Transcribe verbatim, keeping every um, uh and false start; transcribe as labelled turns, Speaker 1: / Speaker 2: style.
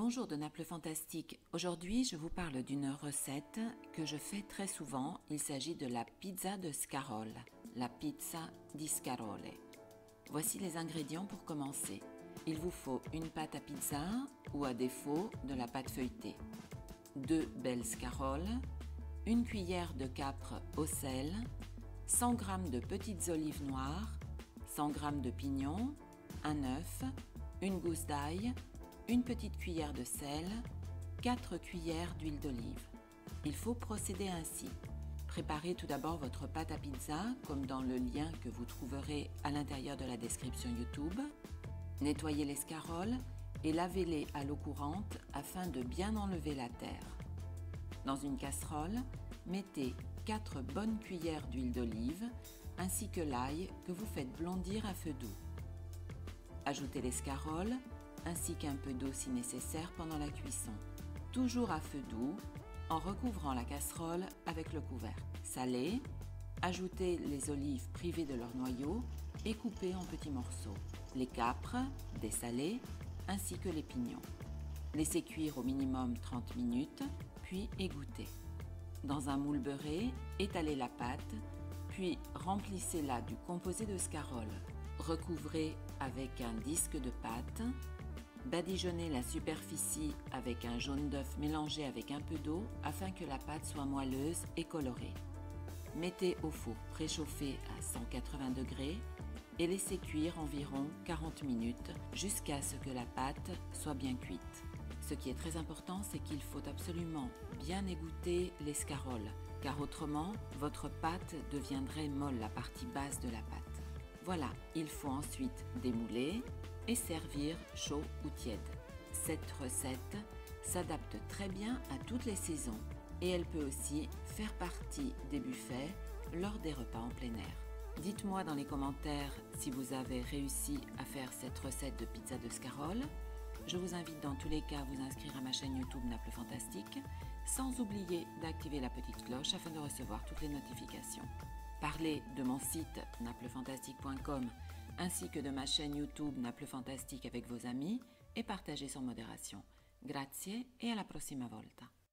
Speaker 1: Bonjour de Naples Fantastique. Aujourd'hui, je vous parle d'une recette que je fais très souvent. Il s'agit de la pizza de scarole, la pizza di scarole. Voici les ingrédients pour commencer. Il vous faut une pâte à pizza ou à défaut de la pâte feuilletée, deux belles scaroles, une cuillère de capre au sel, cent grammes de petites olives noires, cent grammes de pignons, un œuf, une gousse d'ail, une petite cuillère de sel, quatre cuillères d'huile d'olive. Il faut procéder ainsi. Préparez tout d'abord votre pâte à pizza, comme dans le lien que vous trouverez à l'intérieur de la description YouTube. Nettoyez les scaroles et lavez-les à l'eau courante afin de bien enlever la terre. Dans une casserole, mettez quatre bonnes cuillères d'huile d'olive ainsi que l'ail que vous faites blondir à feu doux. Ajoutez les scaroles ainsi qu'un peu d'eau si nécessaire pendant la cuisson, toujours à feu doux, en recouvrant la casserole avec le couvercle. Salez, ajoutez les olives privées de leur noyau et coupées en petits morceaux, les capres, dessalés, ainsi que les pignons. Laissez cuire au minimum trente minutes, puis égouttez. Dans un moule beurré, étalez la pâte, puis remplissez-la du composé de scaroles. Recouvrez avec un disque de pâte. Badigeonnez la superficie avec un jaune d'œuf mélangé avec un peu d'eau afin que la pâte soit moelleuse et colorée. Mettez au four préchauffé à cent quatre-vingts degrés et laissez cuire environ quarante minutes jusqu'à ce que la pâte soit bien cuite. Ce qui est très important, c'est qu'il faut absolument bien égoutter les scaroles, car autrement, votre pâte deviendrait molle, la partie basse de la pâte. Voilà, il faut ensuite démouler et servir chaud ou tiède. Cette recette s'adapte très bien à toutes les saisons et elle peut aussi faire partie des buffets lors des repas en plein air. Dites-moi dans les commentaires si vous avez réussi à faire cette recette de pizza de scarole. Je vous invite dans tous les cas à vous inscrire à ma chaîne YouTube Naples Fantastique, sans oublier d'activer la petite cloche afin de recevoir toutes les notifications. Parlez de mon site naples fantastique point com ainsi que de ma chaîne YouTube Naples Fantastique avec vos amis et partagez sans modération. Grazie e alla prossima volta.